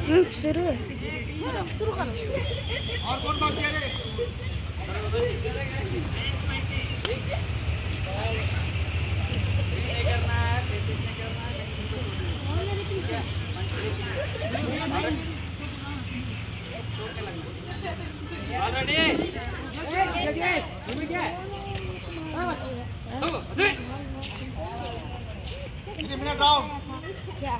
शुरू है। शुरू करो। और कौन बाकी है रे? नहीं करना है, नहीं करना है। ऑलरेडी क्या है? मिनट राउंड क्या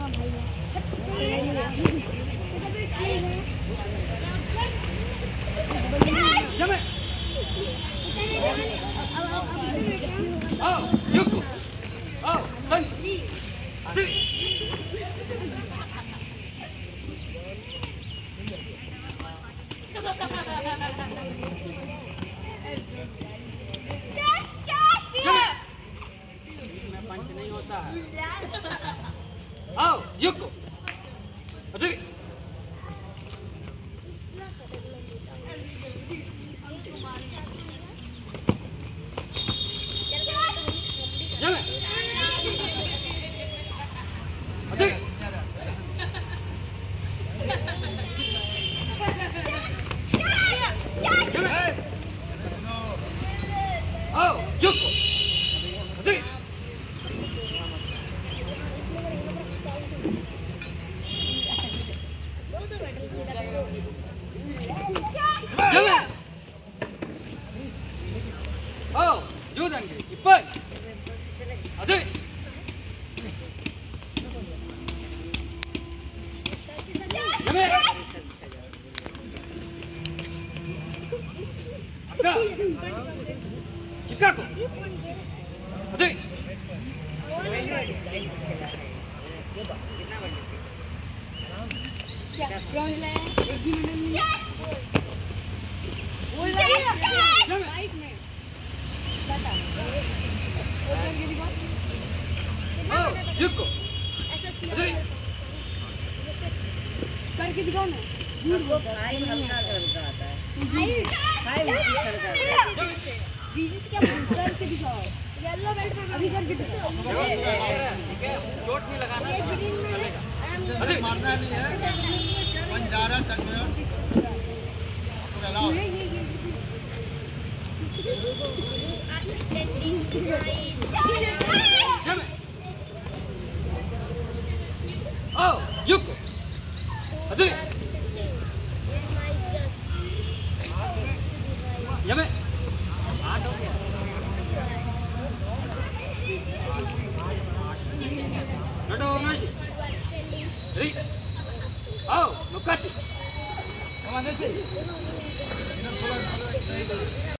पंच नहीं होता है। आओ युको अजय जमे अजय जमे आओ युको Ajay Oh, Jordan, ipan. Aduh. Jame. Akka. Chicago. Aduh. क्या ग्राउंड ले एक ही मिनट में बोल रहा है बाइक में बता ओपन की दिखा ओ युको ऐसा करके दिखाओ ना वो हाई हल्का करता आता है हाई होती सरकार बीच क्या करके दिखाओ येलो बेल्ट अभी करके दिखाओ ठीक है चोट नहीं लगाना चलेगा अरे मारना नहीं है पंजारा टक में Oh, Yuko. Adui. Yame. Nado nashi. Ready. Oh, Nokati. Come on, let's see.